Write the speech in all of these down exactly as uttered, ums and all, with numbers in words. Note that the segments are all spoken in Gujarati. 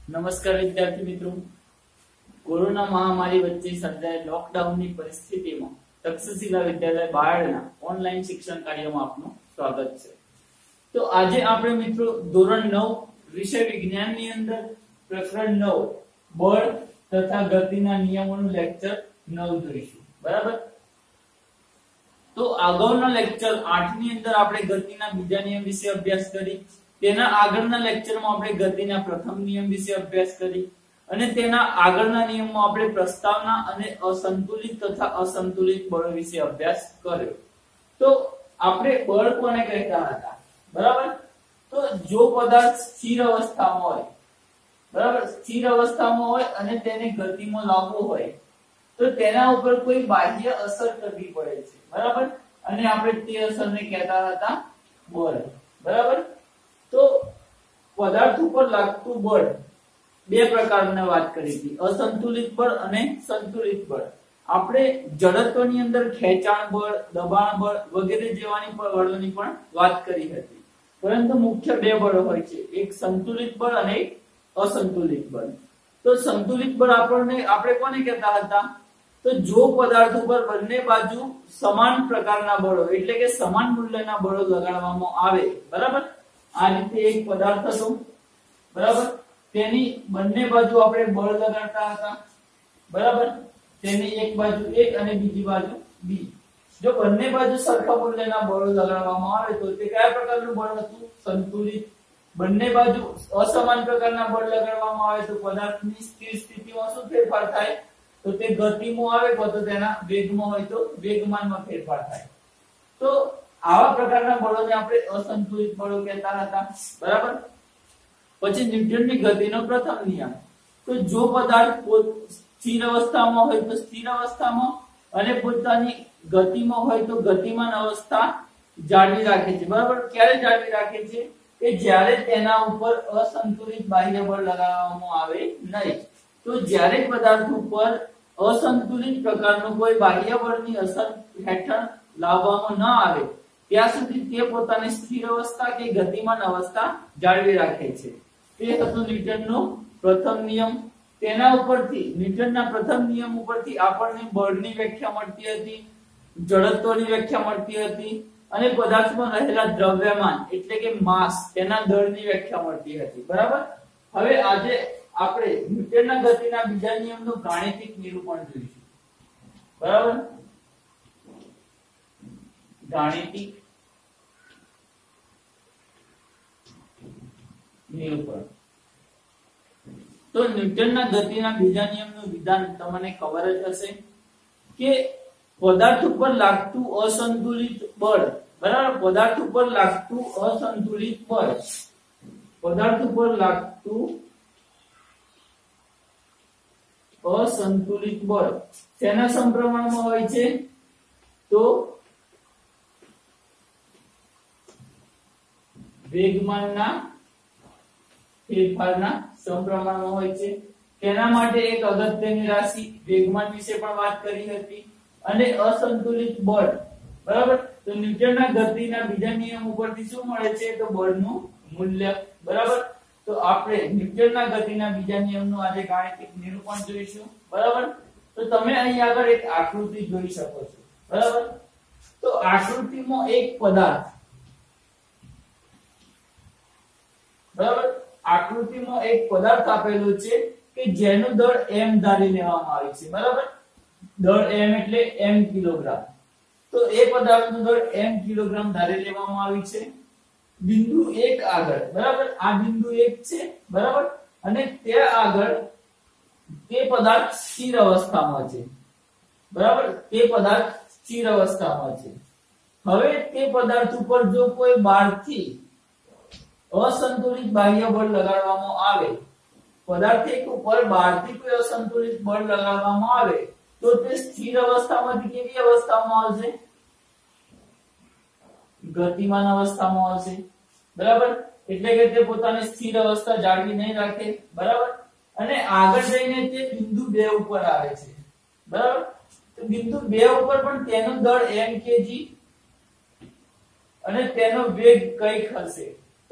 નમસ્કાર વિદ્યાર્થી મિત્રો, કોરોના મહામારી વચ્ચે સર્જાયેલ લોકડાઉનની પરિસ્થિતિમાં તક્ષશિલા વિદ્યાલય બાયડના ઓનલાઈન શિક્ષણ કાર્યમાં આપનું સ્વાગત છે। તો આજે આપણે મિત્રો ધોરણ નવ વિષય વિજ્ઞાનની અંદર પ્રકરણ નવ બળ તથા ગતિના નિયમોનું લેક્ચર નવ જોઈશું, બરાબર। તો આગળના લેક્ચર આઠ ની અંદર આપણે ગતિના બીજા નિયમ વિશે અભ્યાસ કરી, તેના આગળના લેક્ચરમાં આપણે ગતિના પ્રથમ નિયમ વિશે અભ્યાસ કરી અને તેના આગળના નિયમમાં આપણે પ્રસ્તાવના અને અસંતુલિત તથા અસંતુલિત બળ વિશે અભ્યાસ કર્યો। તો આપણે બળ કોને કહેતા હતા, બરાબર? તો જો પદાર્થ સ્થિર અવસ્થામાં હોય, બરાબર, સ્થિર અવસ્થામાં હોય અને તેને ગતિમાં લાવવો હોય તો તેના ઉપર કોઈ બાહ્ય અસર કરવી પડે છે, બરાબર, અને આપણે તે અસરને કહેતા હતા બળ, બરાબર। તો પદાર્થ ઉપર લાગતું બળ બે પ્રકારની વાત કરી હતી, અસંતુલિત બળ અને સંતુલિત બળ। આપણે જડત્વની અંદર ખેંચાણ બળ, દબાણ બળ વગેરે જેવાની બળોની પણ વાત કરી હતી, પરંતુ મુખ્ય બે બળ હોય છે, એક સંતુલિત બળ અને એક અસંતુલિત બળ। તો સંતુલિત બળ આપણને આપણે કોને કહેતા હતા? તો જો પદાર્થ ઉપર બંને બાજુ સમાન પ્રકારના બળો એટલે કે સમાન મૂલ્યના બળો લગાડવામાં આવે, બરાબર, આ રીતે એક પદાર્થ હતો, બરાબર, તેની બંને બાજુ આપણે બળ લગાડતા હતા, બરાબર, તેની એક બાજુ એક અને બીજી બાજુ બી। જો બંને બાજુ સરખા મૂલ્યના બળો લગાડવામાં આવે તો તે કયા પ્રકારનું બળ હતું? સંતુલિત। બંને બાજુ અસમાન પ્રકારના બળ લગાડવામાં આવે તો પદાર્થની સ્થિર સ્થિતિમાં શું ફેરફાર થાય? તો તે ગતિમાં આવે તો તેના વેગમાં હોય તો વેગમાનમાં ફેરફાર થાય। તો આવા પ્રકારના બળોને આપણે અસંતુલિત બળો કહેતા હતા, બરાબર। પછી ન્યૂટનની ગતિનો પ્રથમ નિયમ, તો જો પદાર્થ સ્થિર અવસ્થામાં હોય તો સ્થિર અવસ્થામાં અને પોતાની ગતિમાં હોય તો ગતિમાન અવસ્થા જાળવી રાખે છે, બરાબર। ક્યારે જાળવી રાખે છે? કે જ્યારે તેના ઉપર અસંતુલિત બાહ્ય બળ લગાવવામાં આવે નહીં। તો જ્યારે પદાર્થ ઉપર અસંતુલિત પ્રકારનું કોઈ બાહ્ય બળની અસર હેઠળ લાવવામાં ન આવે ત્યાં સુધી તે પોતાની સ્થિર અવસ્થા કે ગતિમાન અવસ્થા જાળવી રાખે છે। તે હતો ન્યૂટનનો પ્રથમ નિયમ। તેના ઉપરથી ન્યૂટનના પ્રથમ નિયમ ઉપરથી આપણને બળની વ્યાખ્યા મળતી હતી, જડત્વની વ્યાખ્યા મળતી હતી અને પદાર્થમાં રહેલા દ્રવ્યમાન એટલે કે માસ તેના દળની વ્યાખ્યા મળતી હતી, બરાબર। હવે આજે આપણે ન્યૂટનના ગતિના બીજા નિયમનું ગાણિતિક નિરૂપણ જોઈશું, બરાબર। ગાણિતિક નિરૂપણ। તો ન્યૂટનના ગતિના બીજા નિયમનું વિધાન તમને ખબર જ હશે કે પદાર્થ ઉપર લાગતું અસંતુલિત બળ, બરાબર, પદાર્થ ઉપર લાગતું અસંતુલિત બળ, પદાર્થ ઉપર લાગતું અસંતુલિત બળ તેના સમપ્રમાણમાં હોય છે? તો વેગમાનના ફેરફારના સમપ્રમાણમાં હોય છે। તેના માટે એક અગત્યની રાશિ વેગમાન વિશે પણ વાત કરી હતી અને અસંતુલિત બળ, બરાબર। તો ન્યૂટનના ગતિના બીજા નિયમ ઉપરથી શું મળે છે? તો બળનું મૂલ્ય, બરાબર। તો આપણે ન્યૂટનના ગતિના બીજા નિયમનું આજે ગાણિતિક નિરૂપણ જોઈશું, બરાબર। તો તમે અહીં આગળ એક આકૃતિ જોઈ શકો છો, બરાબર। તો આકૃતિમાં એક પદાર્થ, બરાબર, આકૃતિમાં એક પદાર્થ આપેલો છે કે જેનું દળ m ધારી લેવામાં આવ્યું છે, બરાબર। દળ m એટલે m કિલોગ્રામ। તો એ પદાર્થનું દળ m કિલોગ્રામ ધારી લેવામાં આવ્યું છે બિંદુ એક આગળ, બરાબર, આ બિંદુ એક છે, બરાબર, અને તે આગળ તે પદાર્થ સ્થિર અવસ્થામાં છે, બરાબર, તે પદાર્થ સ્થિર અવસ્થામાં છે। હવે તે પદાર્થ ઉપર જો કોઈ બહારથી અસંતુલિત બાહ્ય બળ લગાડવામાં આવે, પદાર્થ ઉપર બહારથી કોઈ અસંતુલિત બળ લગાડવામાં આવે તો તે સ્થિર અવસ્થામાંથી કેવી અવસ્થામાં આવશે? ગતિમાન અવસ્થામાં આવશે, બરાબર। એટલે કે તે પોતાની સ્થિર અવસ્થા જાળવી નહીં રાખે, બરાબર, અને આગળ જઈને તે બિંદુ બે ઉપર આવે છે, બરાબર। તો બિંદુ બે ઉપર પણ તેનું દળ m કેજી અને તેનો વેગ કંઈક હશે। તો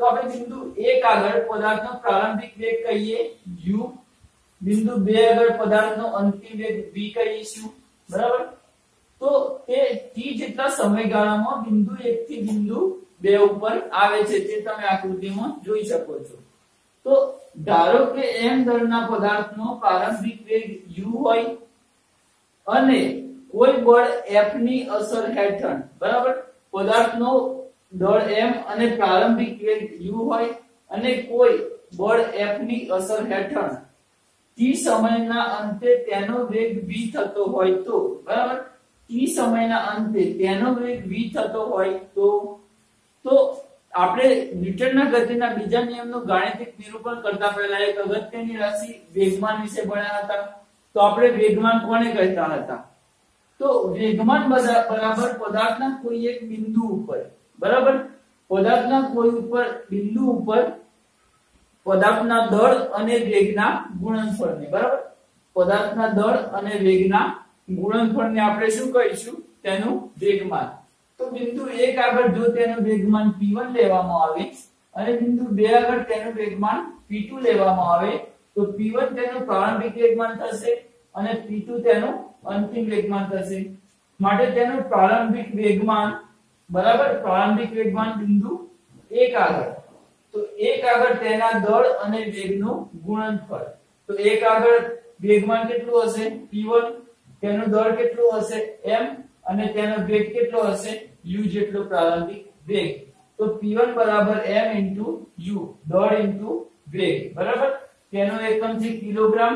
તો આપણે બિંદુ એક આગળ પદાર્થનો પ્રારંભિક વેગ કહીએ u, બિંદુ બે આગળ પદાર્થનો અંતિમ વેગ v કહીશું, બરાબર. તો તે t જેટલા સમયગાળામાં બિંદુ એક થી બિંદુ બે ઉપર આવે છે, તે તમે આકૃતિમાં જોઈ શકો છો. તો ધારો કે m દળના પદાર્થનો પ્રારંભિક વેગ u હોય અને કોઈ બળ F ની અસર હેઠળ, બરાબર, પદાર્થનો દળ m અને પ્રારંભિક વેગ u હોય અને કોઈ બળ F ની અસર હેઠળ t સમયના અંતે તેનો વેગ v થતો હોય તો, બરાબર, t સમયના અંતે તેનો વેગ v થતો હોય તો તો આપણે ન્યૂટનના ગતિના બીજા નિયમનું ગાણિતિક નિરૂપણ કરતા પહેલા એક અગત્યની રાશિ વેગમાન વિશે ભણ્યા હતા. તો આપણે વેગમાન કોને કહેતા હતા? તો વેગમાન બરાબર પદાર્થના કોઈ એક બિંદુ ઉપર, બરાબર, પદાર્થના કોઈ ઉપર બિંદુ ઉપર પદાર્થના દળ અને વેગના ગુણનફળને, બરાબર, પદાર્થના દળ અને વેગના ગુણનફળને આપણે શું કહીશું? તેનું વેગમાન. તો બિંદુ એક આગળ જો તેનું વેગમાન p one લેવામાં આવે અને બિંદુ બે આગળ તેનું વેગમાન p two લેવામાં આવે તો p one તેનું પ્રારંભિક વેગમાન થશે અને p two તેનું અંતિમ વેગમાન થશે. માટે તેનું પ્રારંભિક વેગમાન, બરાબર, પ્રારંભિક વેગમાન બિંદુ એક આગળ, તો એક આગળ તેના દળ અને વેગનું ગુણનફળ. તો એક આગળ વેગમાન કેટલું હશે? p one, તેનું દળ કેટલું હશે? m, અને તેનો વેગ કેટલો હશે? u જેટલો પ્રારંભિક વેગ. તો p one બરાબર m into u, દળ into વેગ, બરાબર. તેનો એકમ છે કિલોગ્રામ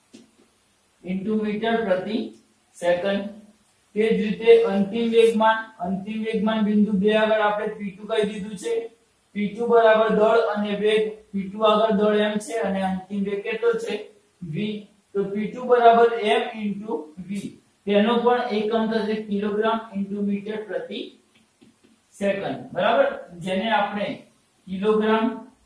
into મીટર પ્રતિ સેકન્ડ. તે જ રીતે અંતિમ વેગમાન, અંતિમ વેગમાન બિંદુ બે આગળ આપણે p two કહી દીધું છે. p two બરાબર દળ અને વેગ, p two આગળ દળ m છે અને અંતિમ વેગ કેટલો છે? v. તો p two બરાબર m into v, તેનો પણ એકમ થશે કિલોગ્રામ into મીટર પ્રતિ સેકન્ડ, બરાબર, જેને આપણે kilogram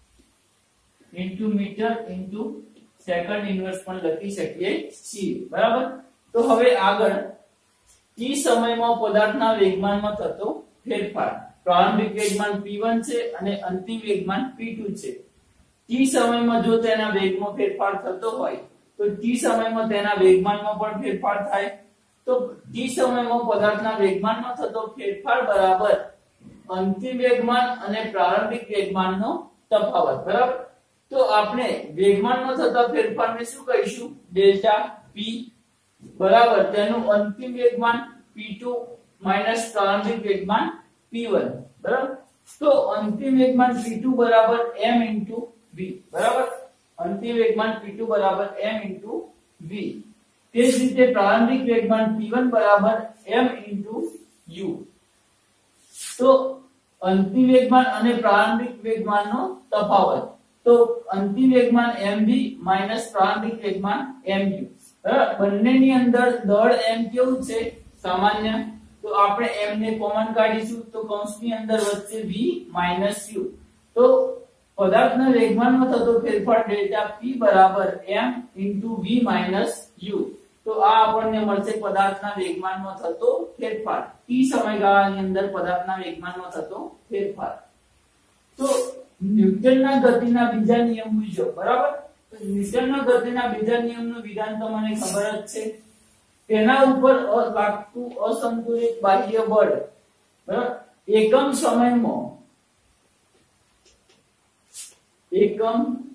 into metre into second inverse પણ લખી શકીએ છીએ, બરાબર. તો હવે આગળ t સમયમાં પદાર્થના વેગમાનમાં થતો ફેરફાર. પ્રારંભિક વેગમાન p one છે અને અંતિમ વેગમાન p two છે. t સમયમાં જો તેના વેગમાં ફેરફાર થતો હોય તો t સમયમાં તેના વેગમાનમાં પણ ફેરફાર થાય. તો t સમયમાં પદાર્થના વેગમાનમાં થતો ફેરફાર બરાબર અંતિમ વેગમાન અને પ્રારંભિક વેગમાનનો તફાવત, બરાબર. તો આપણે વેગમાનમાં થતા ફેરફારને શું કહીશું? ડેલ્ટા p, બરાબર, તેનું અંતિમ વેગમાન p two માઈનસ પ્રારંભિક વેગમાન p one, બરાબર. તો અંતિમ વેગમાન p two બરાબર m into v, બરાબર, અંતિમ વેગમાન p two બરાબર m into v. તે જ રીતે પ્રારંભિક વેગમાન p one બરાબર m into u. તો અંતિમ વેગમાન અને પ્રારંભિક વેગમાનનો તફાવત, તો અંતિમ વેગમાન mv માઈનસ પ્રારંભિક વેગમાન mu, બરાબર. બંનેની અંદર દળ m કેવું છે? સામાન્ય. તો આપણે m ને કોમન કાઢીશું તો કૌંસની અંદર વધશે v માઈનસ u. તો પદાર્થના વેગમાનમાં થતો ફેરફાર ડેલ્ટા p બરાબર m into v minus u. તો આ આપણને મળશે પદાર્થના વેગમાનમાં થતો ફેરફાર, t સમયગાળાની અંદર પદાર્થના વેગમાનમાં થતો ફેરફાર. તો ન્યૂટનના ગતિના બીજા નિયમ મુજબ, બરાબર, તો ન્યૂટનના ગતિના બીજા નિયમનું વિધાન તમને ખબર જ છે. તેના ઉપર લાગતું અસંતુલિત બાહ્ય બળ, બરાબર, એકમ સમયમાં એકમ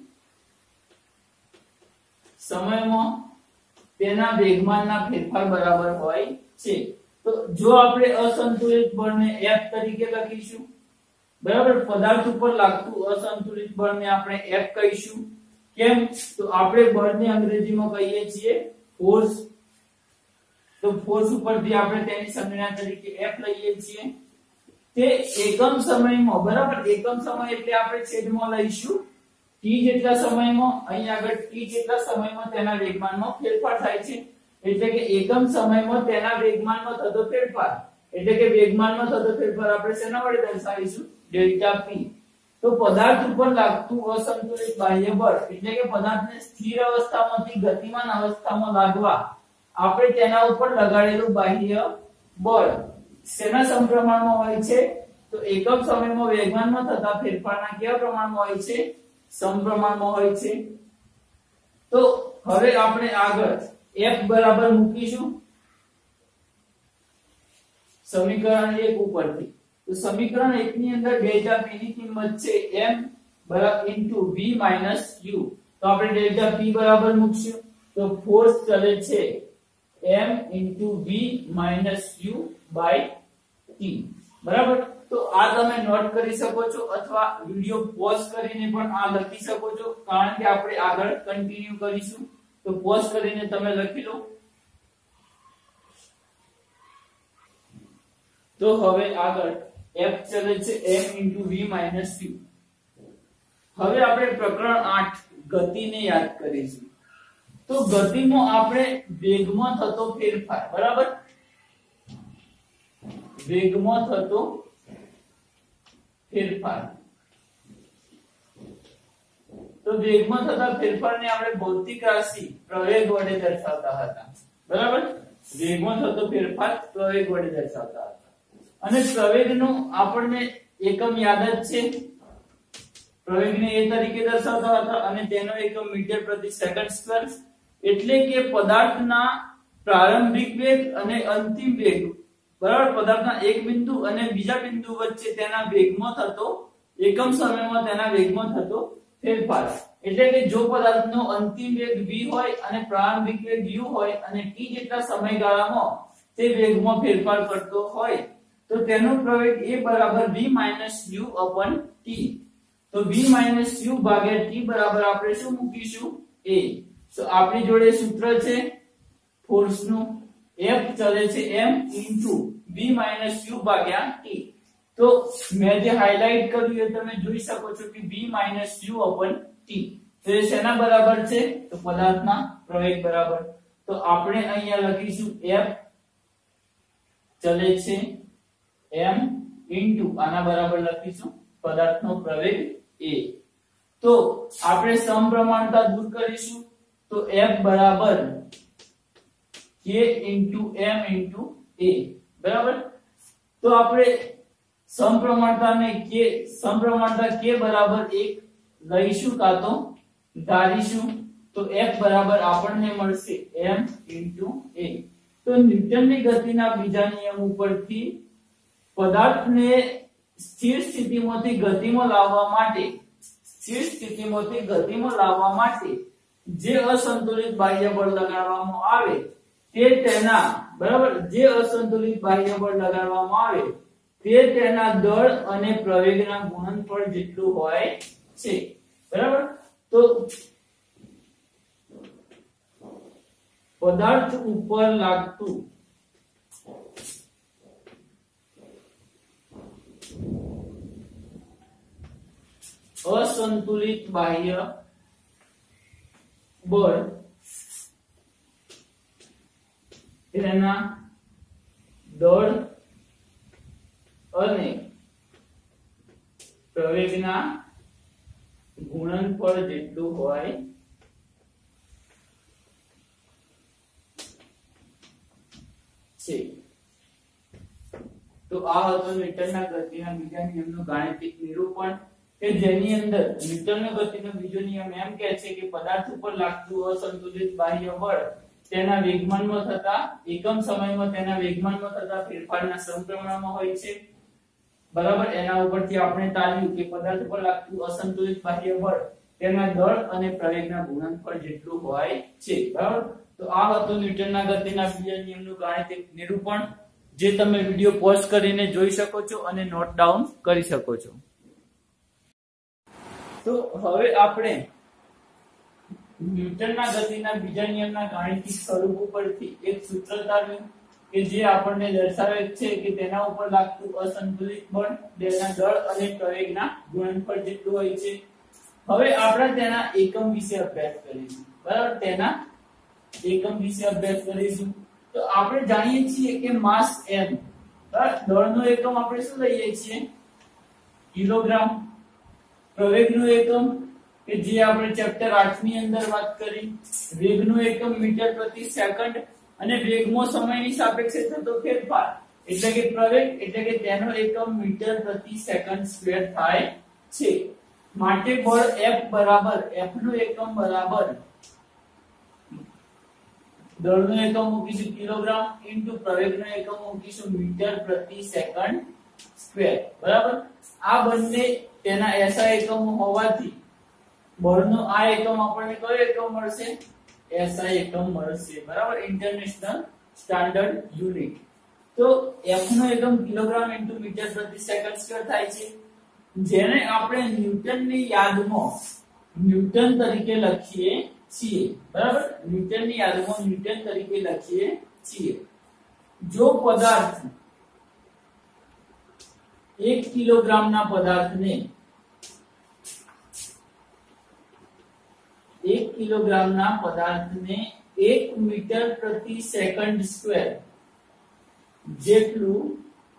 સમયમાં તેના વેગમાનના ફેરફાર બરાબર હોય છે. તો જો આપણે અસંતુલિત બળને F તરીકે લખીશું, બરાબર, પદાર્થ ઉપર લાગતું અસંતુલિત બળને આપણે F કહીશું. કેમ? તો આપણે બળને અંગ્રેજીમાં કહીએ છીએ ફોર્સ. તો ફોર્સ ઉપરથી આપણે તેની સંજ્ઞા તરીકે F લઈએ છીએ. તે એકમ સમયમાં, બરાબર, એકમ સમય એટલે આપણે છેદમાં લઈશું t જેટલા સમયમાં, અહીં આગળ t જેટલા સમયમાં તેના વેગમાનમાં ફેરફાર થાય છે. એટલે કે એકમ સમયમાં તેના વેગમાનમાં થતો ફેરફાર, એટલે કે વેગમાનમાં થતો ફેરફાર આપણે શેના વડે દર્શાવીશું? Delta p. તો પદાર્થ ઉપર લાગતું અસંતુલિત બાહ્ય બળ એટલે કે પદાર્થને સ્થિર અવસ્થામાંથી ગતિમાન અવસ્થામાં લાવવા આપણે તેના ઉપર લગાડેલું બાહ્ય બળ શેના સમપ્રમાણમાં હોય છે? તો એકમ સમયમાં વેગમાનમાં થતા ફેરફારના કેવા પ્રમાણમાં હોય છે? સમપ્રમાણમાં હોય છે. તો હવે આપણે આગળ f બરાબર મૂકીશું સમીકરણ એક ઉપરથી. તો સમીકરણ એક ની અંદર ડેલ્ટા p ની કિંમત છે m બરાબર ઇન્ટુ v માઈનસ u. તો આપણે ડેલ્ટા p બરાબર મૂકશું તો ફોર્સ ચલે છે m into v minus u by t. બરાબર. તો આ તમે નોટ કરી શકો છો અથવા વિડિયો પોઝ કરીને પણ આ લખી શકો છો, કારણ કે આપણે આગળ કન્ટિન્યુ કરીશું. તો પોઝ કરીને તમે લખી લો. તો હવે આગળ f ચલે છે m into v minus u. હવે આપણે પ્રકરણ આઠ ગતિને યાદ કરીશું. તો ગતિમાં આપણે વેગમાં થતો ફેરફાર, બરાબર, વેગમાં થતો ફેરફાર. તો વેગમાં થતા ફેરફારને આપણે ભૌતિક રાશિ પ્રવેગ વડે દર્શાવતા હતા. બરાબર. વેગમાં થતો ફેરફાર પ્રવેગ વડે દર્શાવતા હતા. અને પ્રવેગનો આપણને એકમ યાદ જ છે. પ્રવેગને એ તરીકે દર્શાવતા હતા અને તેનો એકમ મીટર પ્રતિ સેકન્ડ સ્ક્વેર. એટલે કે પદાર્થના પ્રારંભિક વેગ અને અંતિમ વેગ, બરાબર, પદાર્થના એક બિંદુ અને બીજા બિંદુ વચ્ચે તેના વેગમાં થતો એકમ સમયમાં તેના વેગમાં થતો ફેરફાર. એટલે કે જો પદાર્થનો અંતિમ વેગ v હોય અને પ્રારંભિક વેગ u હોય અને t જેટલા સમયગાળામાં તે વેગમાં ફેરફાર કરતો હોય તો તેનો પ્રવેગ a બરાબર v minus u upon t. તો v minus u ભાગ્યા t બરાબર આપણે શું મૂકીશું? a. તો આપણી જોડે સૂત્ર છે ફોર્સ નું, f ચલે છે m into v minus u ભાગ્યા t. તો મેં જે હાઇલાઇટ કર્યું એ તમે જોઈ શકો છો કે v minus u upon t. તો એ શેના બરાબર છે? તો પદાર્થના પ્રવેગ બરાબર. તો આપણે અહીંયા લખીશું f ચલે છે m into આના બરાબર લખીશું પદાર્થનો પ્રવેગ a. તો આપણે સમપ્રમાણતા દૂર કરીશું. તો f બરાબર k into m into a. બરાબર. તો આપણે સમપ્રમાણતાને k સમપ્રમાણતા k બરાબર એક લઈશું કા તો ધારીશું. તો f બરાબર આપણને મળશે m into a. તો ન્યૂટનની ગતિના બીજા નિયમ ઉપરથી પદાર્થને સ્થિર સ્થિતિમાંથી ગતિમાં લાવવા માટે સ્થિર સ્થિતિમાંથી ગતિમાં લાવવા માટે જે અસંતુલિત બાહ્ય બળ લગાડવામાં આવે તે તેના, બરાબર, જે અસંતુલિત બાહ્ય બળ લગાડવામાં આવે તે તેના દળ અને પ્રવેગના ગુણનફળ જેટલું હોય છે. બરાબર. તો પદાર્થ ઉપર લાગતું અસંતુલિત બાહ્ય બળ તેના દળ અને પ્રવેગના ગુણનફળ જેટલું હોય છે. તો આ હતો ન્યૂટનના ગતિના બીજા નિયમનું ગાણિતિક નિરૂપણ કે જેની અંદર ન્યૂટનનો ગતિનો બીજો નિયમ એમ કહે છે કે પદાર્થ ઉપર લાગતું અસંતુલિત બાહ્ય બળ તેના વેગમાનમાં થતા એકમ સમયમાં તેના વેગમાનમાં થતા ફેરફારના સમપ્રમાણમાં હોય છે. બરાબર. એના ઉપરથી આપણે તાર્યું કે પદાર્થ ઉપર લાગતું અસંતુલિત બાહ્ય બળ તેના દળ અને પ્રવેગના ગુણનફળ જેટલું હોય છે. બરાબર. તો આ હતું ન્યૂટનના ગતિના બીજા નિયમનું ગાણિતિક નિરૂપણ, જે તમે વિડિયો પોઝ કરીને જોઈ શકો છો અને નોટ ડાઉન કરી શકો છો. તો હવે આપણે ન્યૂટનના ગતિના બીજા નિયમના ગાણિતિક સ્વરૂપ ઉપરથી એક સૂત્ર તારવ્યું કે જે આપણને દર્શાવે છે કે તેના ઉપર લાગતું અસંતુલિત બળ તેના દળ અને પ્રવેગના ગુણનફળ જેટલું હોય છે. હવે આપણે તેના એકમ વિશે અભ્યાસ કરીશું. બરાબર. તેના એકમ વિશે અભ્યાસ કરીશું. તો આપણે જાણીએ છીએ કે માસ m, દળનો એકમ આપણે શું લઈએ છીએ? કિલોગ્રામ. પ્રવેગનું એકમ કે જે આપણે ચેપ્ટર આઠ ની અંદર વાત કરી, વેગનું એકમ મીટર પ્રતિ સેકન્ડ અને વેગમાં સમયની સાપેક્ષે થતો ફેરફાર એટલે કે પ્રવેગ એટલે કે તેનો એકમ મીટર પ્રતિ સેકન્ડ સ્ક્વેર થાય છે. માટે બળ F બરાબર F નું એકમ બરાબર દળનો એકમ મૂકીશું કિલોગ્રામ ઇન્ટુ પ્રવેગનો એકમ મૂકીશું મીટર પ્રતિ સેકન્ડ સ્ક્વેર. બરાબર. આ બંને તેના એસઆઈ એકમો હોવાથી બળનો આ એકમ આપણને કયો એકમ મળશે? એસઆઈ એકમ મળશે. બરાબર. International standard unit. તો F નો એકમ કિલોગ્રામ ઇન્ટુ મીટર પ્રતિ સેકન્ડ સ્ક્વેર થાય છે, જેને આપણે ન્યૂટનની યાદમાં ન્યૂટન તરીકે લખીએ છીએ. બરાબર. ન્યૂટનની યાદમાં ન્યૂટન તરીકે લખીએ છીએ. જો પદાર્થ એક કિલોગ્રામના પદાર્થને એક કિલોગ્રામના પદાર્થને એક મીટર પ્રતિ સેકન્ડ સ્ક્વેર જેટલું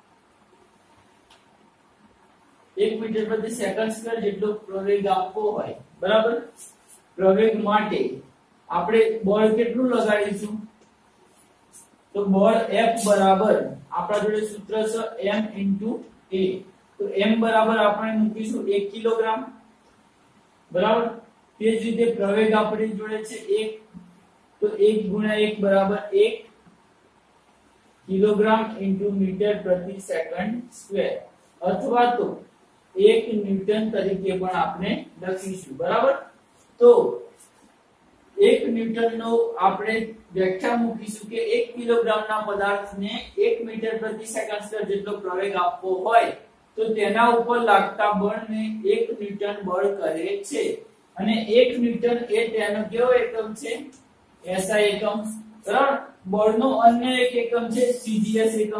એક મીટર પ્રતિ સેકન્ડ સ્ક્વેર જેટલો પ્રવેગ આપવો હોય. બરાબર. પ્રવેગ માટે આપણે બળ કેટલું લગાડીશું? તો બળ F બરાબર આપણા જોડે સૂત્ર છે m into a. તો m બરાબર આપણે મૂકીશું એક કિલોગ્રામ. બરાબર. તે જ રીતે પ્રવેગ આપણી જોડે છે એક, તો એક ગુણ્યા એક બરાબર એક કિલોગ્રામ ઇન્ટુ મીટર પ્રતિ સેકન્ડ સ્ક્વેર, અથવા તો એક ન્યૂટન તરીકે પણ આપણે લખીશું. બરાબર. તો એક ન્યૂટનનો આપણે વ્યાખ્યા મૂકીશું કે એક કિલોગ્રામના પદાર્થને એક મીટર પ્રતિ સેકન્ડ સ્ક્વેર જેટલો પ્રવેગ આપવો હોય તો તેના ઉપર લાગતા બળને એક ન્યૂટન બળ કરે છે. અને એક ન્યૂટન એ તેનો કેવો એકમ છે? એસઆઈ એકમ. બરાબર. બળનો અન્ય એક એકમ છે સીજીએસ એકમ.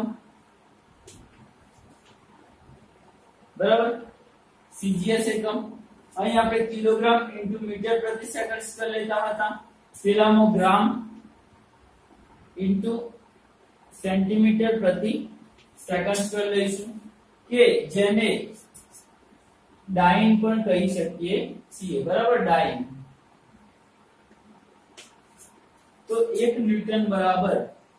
બરાબર. સીજીએસ એકમ અહીં આપણે કિલોગ્રામ ઇન્ટુ મીટર પ્રતિ સેકન્ડ સ્ક્વેર લેતા હતા, પેલામાં ગ્રામ ઇન્ટુ સેન્ટીમીટર પ્રતિ સેકન્ડ સ્ક્વેર લઈશું, કે જેને ડાઇન પણ કહી શકીએ છીએ. બરાબર. ડાઇન. તો એક ન્યૂટન બરાબર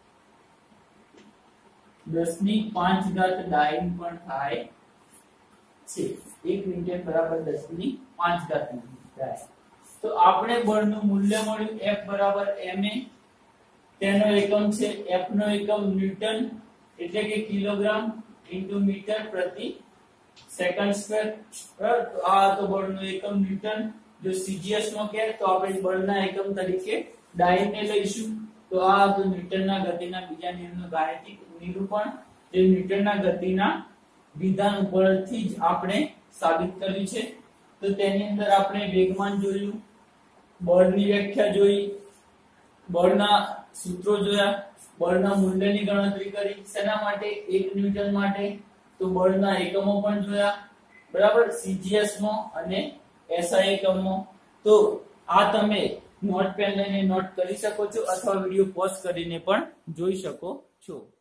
દસ ની પાંચ ઘાત ડાઇન પણ થાય છે. એક ન્યૂટન બરાબર દસ ની પાંચ ઘાત થાય. તો આપણે બળનું મૂલ્ય મળ્યું F બરાબર ma. તેનો એકમ છે F નો એકમ ન્યૂટન એટલે કે કિલોગ્રામ ઇન્ટુ મીટર પ્રતિ સેકન્ડ સ્ક્વેર. બરાબર. તો આ તો બળનો એકમ ન્યૂટન. જો સીજીએસ નો કહે તો આપણે બળના એકમ તરીકે ડાઇન ને લઈશું. તો આ તો ન્યૂટનના ગતિના બીજા નિયમનું ગાણિતિક નિરૂપણ, જે ન્યૂટનના ગતિના વિધાન ઉપરથી જ આપણે સાબિત કર્યું છે. તો તેની અંદર આપણે વેગમાન જોયું, બળની વ્યાખ્યા જોઈ, બળના સૂત્રો જોયા, બળના મૂલ્યની ગણતરી કરી. શેના માટે? એક ન્યૂટન માટે. તો બળના એકમો પણ જોયા. બરાબર. સીજીએસ માં અને એસઆઈ એકમમાં. તો આ તમે નોટ પેન લઈને નોટ કરી શકો છો અથવા વિડિયો પોઝ કરીને પણ જોઈ શકો છો.